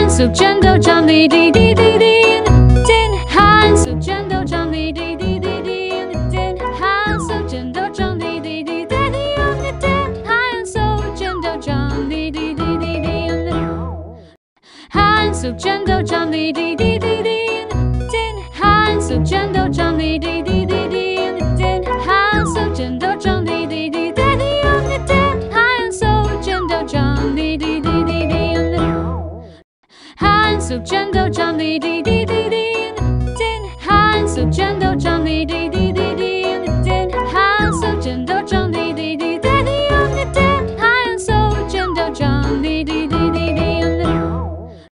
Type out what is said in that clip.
速战斗站立滴滴滴滴叮喊速战斗站立滴滴滴滴叮喊速战斗站立滴滴滴滴叮喊速战斗站立滴滴滴滴喊速战斗站立滴滴滴滴叮喊速战斗站立滴滴滴滴叮喊速战斗站立滴滴滴滴叮喊速战斗站立滴滴滴滴喊速战斗站立滴滴滴滴叮喊速战斗站立滴滴